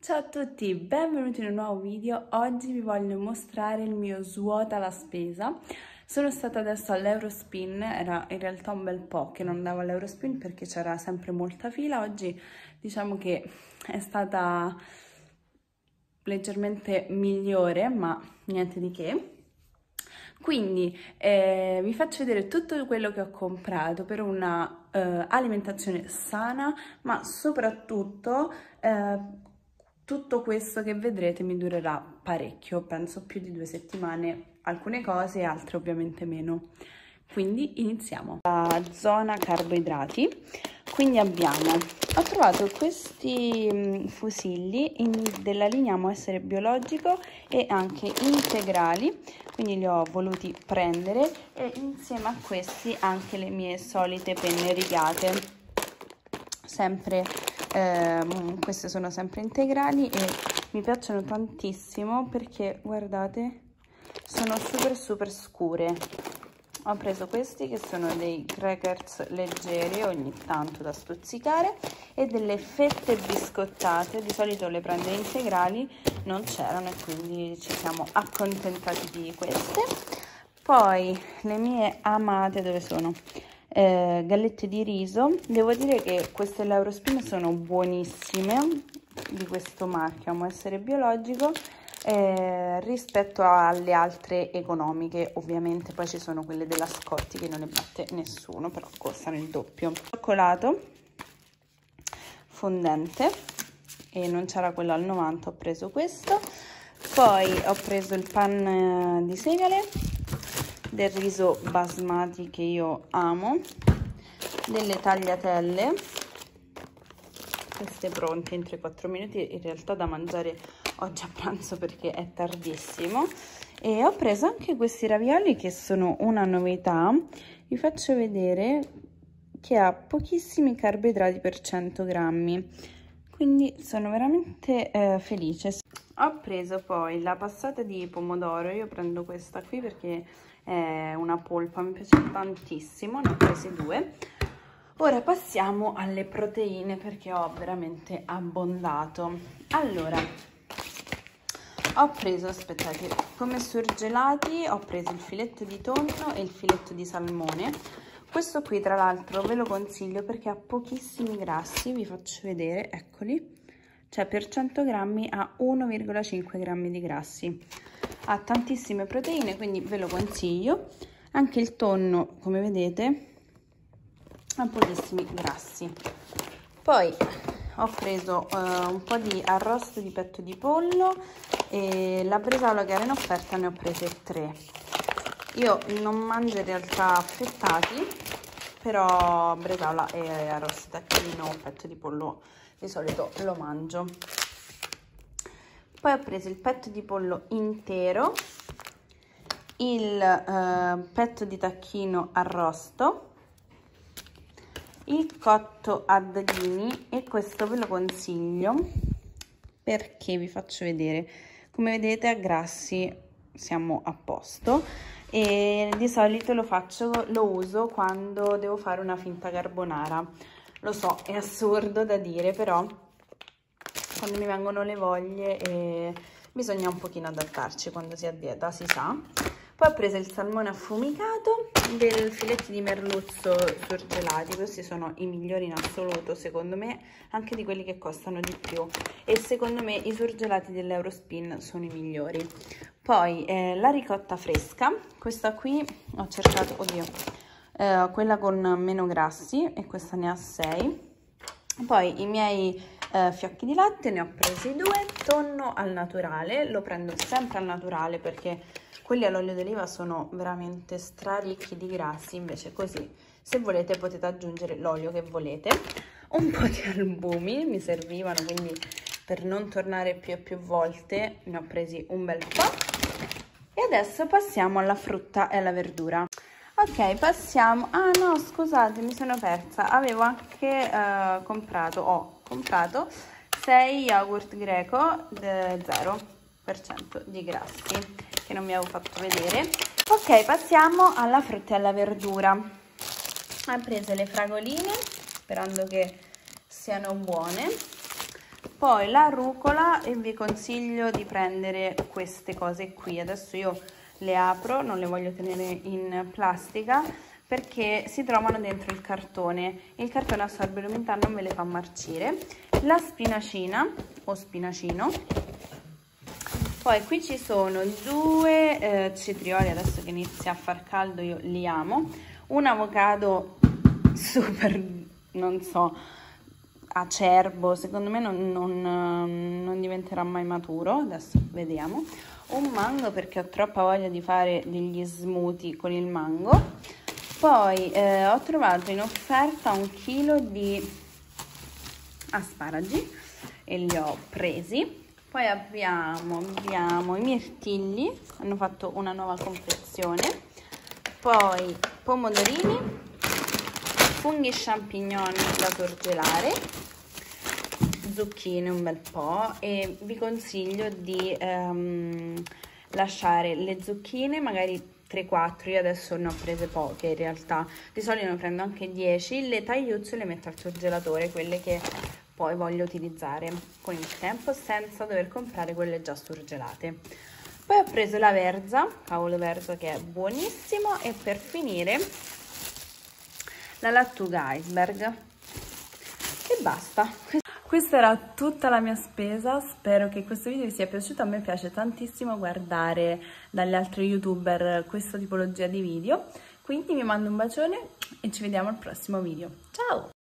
Ciao a tutti, benvenuti in un nuovo video. Oggi vi voglio mostrare il mio svuota la spesa. Sono stata adesso all'Eurospin, era in realtà un bel po' che non andavo all'Eurospin perché c'era sempre molta fila. Oggi diciamo che è stata leggermente migliore, ma niente di che. Quindi vi faccio vedere tutto quello che ho comprato per una alimentazione sana, ma soprattutto tutto questo che vedrete mi durerà parecchio, penso più di 2 settimane, alcune cose e altre ovviamente meno. Quindi iniziamo. La zona carboidrati, quindi ho trovato questi fusilli della linea Amo Essere Biologico e anche integrali, quindi li ho voluti prendere, e insieme a questi anche le mie solite penne rigate, sempre queste sono sempre integrali e mi piacciono tantissimo perché guardate, sono super scure. Ho preso questi che sono dei crackers leggeri ogni tanto da stuzzicare e delle fette biscottate. Di solito le prendo integrali, non c'erano e quindi ci siamo accontentati di queste. Poi le mie amate, dove sono? Gallette di riso. Devo dire che queste dell'Eurospin sono buonissime, di questo marchio Amo Essere Biologico, rispetto alle altre economiche. Ovviamente poi ci sono quelle della Scotti che non ne batte nessuno, però costano il doppio. Cioccolato fondente e non c'era quello al 90, ho preso questo. Poi ho preso il pan di segale, del riso basmati che io amo, delle tagliatelle, queste pronte in 3-4 minuti, in realtà da mangiare oggi a pranzo perché è tardissimo. E ho preso anche questi ravioli che sono una novità, vi faccio vedere che ha pochissimi carboidrati per 100 grammi, quindi sono veramente felice. Ho preso poi la passata di pomodoro, io prendo questa qui perché è una polpa, mi piace tantissimo, ne ho presi 2. Ora passiamo alle proteine perché ho veramente abbondato. Allora, ho preso, aspettate, come surgelati ho preso il filetto di tonno e il filetto di salmone. Questo qui tra l'altro ve lo consiglio perché ha pochissimi grassi, vi faccio vedere, eccoli. Cioè per 100 grammi ha 1,5 grammi di grassi, ha tantissime proteine, quindi ve lo consiglio. Anche il tonno, come vedete, ha pochissimi grassi. Poi ho preso un po' di arrosto di petto di pollo e la bresaola che era in offerta ne ho prese 3. Io non mangio in realtà affettati, però bresaola e arrosto tacchino, petto di pollo di solito lo mangio. Poi ho preso il petto di pollo intero, il petto di tacchino arrosto, il cotto a dadini, e questo ve lo consiglio perché vi faccio vedere, come vedete a grassi siamo a posto e di solito lo uso quando devo fare una finta carbonara. Lo so, è assurdo da dire, però quando mi vengono le voglie bisogna un pochino adattarci quando si è a dieta, si sa. Poi ho preso il salmone affumicato, dei filetti di merluzzo surgelati, questi sono i migliori in assoluto secondo me, anche di quelli che costano di più, e secondo me i surgelati dell'Eurospin sono i migliori. Poi la ricotta fresca, questa qui ho cercato, quella con meno grassi, e questa ne ha 6. Poi i miei fiocchi di latte ne ho presi 2, tonno al naturale, lo prendo sempre al naturale perché quelli all'olio d'oliva sono veramente straricchi di grassi, invece così se volete potete aggiungere l'olio che volete. Un po' di albumi mi servivano, quindi per non tornare più e più volte ne ho presi un bel po'. E adesso passiamo alla frutta e alla verdura. Ok, passiamo... Ah no, scusate, mi sono persa. Avevo anche ho comprato 6 yogurt greco 0% di grassi, che non mi avevo fatto vedere. Ok, passiamo alla frutta e alla verdura. Ho preso le fragoline, sperando che siano buone. Poi la rucola, e vi consiglio di prendere queste cose qui. Adesso io le apro, non le voglio tenere in plastica perché si trovano dentro il cartone assorbe l'umidità, non me le fa marcire. La spinacina o spinacino, poi qui ci sono due cetrioli, adesso che inizia a far caldo io li amo, un avocado super, non so, acerbo, secondo me non diventerà mai maturo, adesso vediamo. Un mango perché ho troppa voglia di fare degli smoothie con il mango. Poi ho trovato in offerta 1 chilo di asparagi e li ho presi. Poi abbiamo i mirtilli, hanno fatto una nuova confezione. Poi pomodorini, funghi champignon da surgelare, zucchine un bel po', e vi consiglio di lasciare le zucchine magari 3-4, io adesso ne ho prese poche in realtà, di solito ne prendo anche 10, le tagliuzzo e le metto al surgelatore, quelle che poi voglio utilizzare con il tempo senza dover comprare quelle già surgelate. Poi ho preso la verza, cavolo verza, che è buonissimo, e per finire la lattuga iceberg e basta. Questa era tutta la mia spesa, spero che questo video vi sia piaciuto, a me piace tantissimo guardare dalle altre youtuber questa tipologia di video, quindi vi mando un bacione e ci vediamo al prossimo video, ciao!